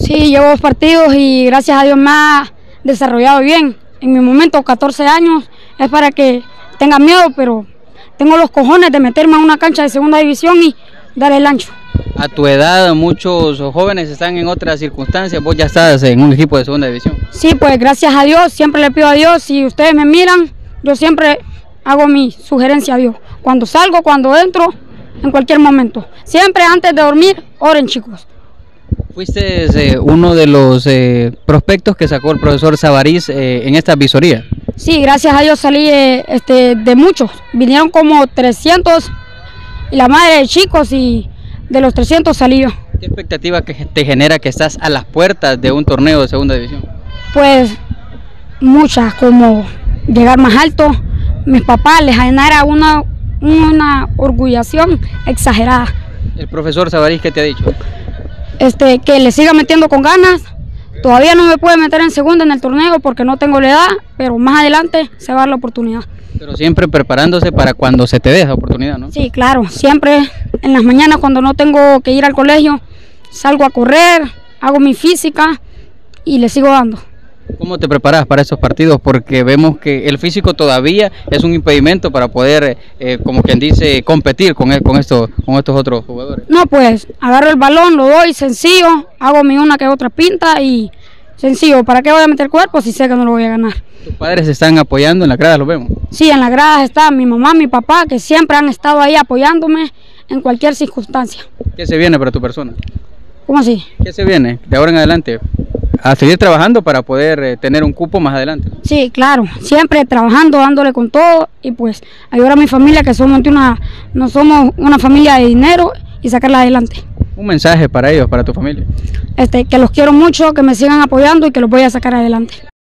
Sí, llevo 2 partidos y gracias a Dios me ha desarrollado bien. En mi momento, 14 años, es para que tenga miedo, pero tengo los cojones de meterme a una cancha de segunda división y dar el ancho. A tu edad muchos jóvenes están en otras circunstancias, vos ya estás en un equipo de segunda división. Sí, pues gracias a Dios, siempre le pido a Dios, si ustedes me miran, yo siempre hago mi sugerencia a Dios. Cuando salgo, cuando entro, en cualquier momento. Siempre antes de dormir, oren, chicos. Fuiste uno de los prospectos que sacó el profesor Savariz en esta visoría. Sí, gracias a Dios salí de muchos. Vinieron como 300 y la madre de chicos y de los 300 salí yo. ¿Qué expectativa que te genera que estás a las puertas de un torneo de segunda división? Pues muchas, como llegar más alto. Mis papás les genera una orgullación exagerada. ¿El profesor Savariz qué te ha dicho? Que le siga metiendo con ganas. Todavía no me puede meter en segunda en el torneo porque no tengo la edad, pero más adelante se va a dar la oportunidad. Pero siempre preparándose para cuando se te dé esa oportunidad, ¿no? Sí, claro, siempre en las mañanas cuando no tengo que ir al colegio, salgo a correr, hago mi física y le sigo dando. ¿Cómo te preparas para esos partidos? Porque vemos que el físico todavía es un impedimento para poder, como quien dice, competir con estos otros jugadores. No, pues agarro el balón, lo doy sencillo, hago mi una que otra pinta y sencillo. ¿Para qué voy a meter cuerpo si sé que no lo voy a ganar? ¿Tus padres se están apoyando en la grada, lo vemos? Sí, en las gradas está mi mamá, mi papá, que siempre han estado ahí apoyándome en cualquier circunstancia. ¿Qué se viene para tu persona? ¿Cómo así? ¿Qué se viene de ahora en adelante? A seguir trabajando para poder tener un cupo más adelante. Sí, claro, siempre trabajando, dándole con todo y pues ayudar a mi familia, que no somos una familia de dinero, y sacarla adelante. Un mensaje para ellos, para tu familia. Que los quiero mucho, que me sigan apoyando y que los voy a sacar adelante.